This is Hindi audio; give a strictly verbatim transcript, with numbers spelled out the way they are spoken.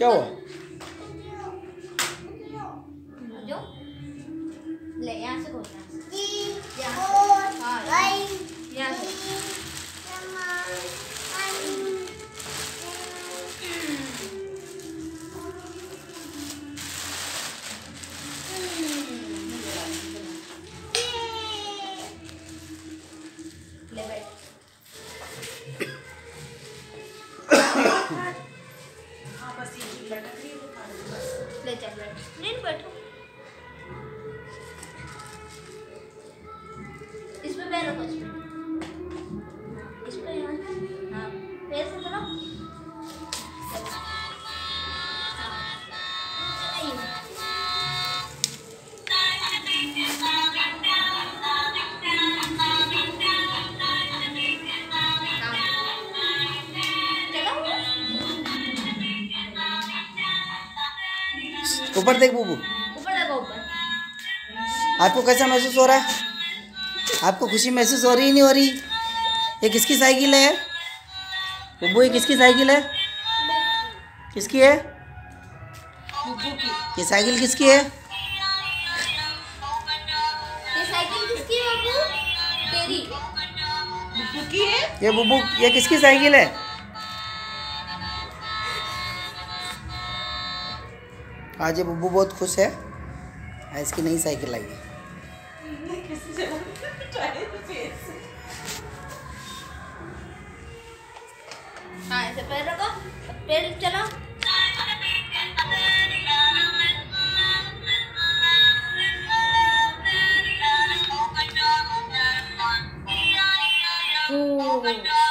क्या हुआ? जो ले यहाँ से खोल, यहाँ से ले बैठ। ले चल बैठ, नहीं बैठो। इसमें पैर रखो, इसमें इसमें यहाँ, हाँ पैर से चलो। ऊपर देख बुबू, ऊपर देखो, ऊपर। आपको कैसा महसूस हो रहा है? आपको खुशी महसूस हो रही नहीं हो रही? ये किसकी साइकिल है बुबू? ये किसकी साइकिल है? किसकी है? बुबू की। ये साइकिल किसकी है? ये साइकिल किसकी है बुबू? तेरी। बुबू की है। ये बुबू, ये किसकी साइकिल है? आज ये बुबू बहुत खुश है, इसकी नई साइकिल आई है। हाँ ऐसे पैर रखो, पैर चलाओ। Oh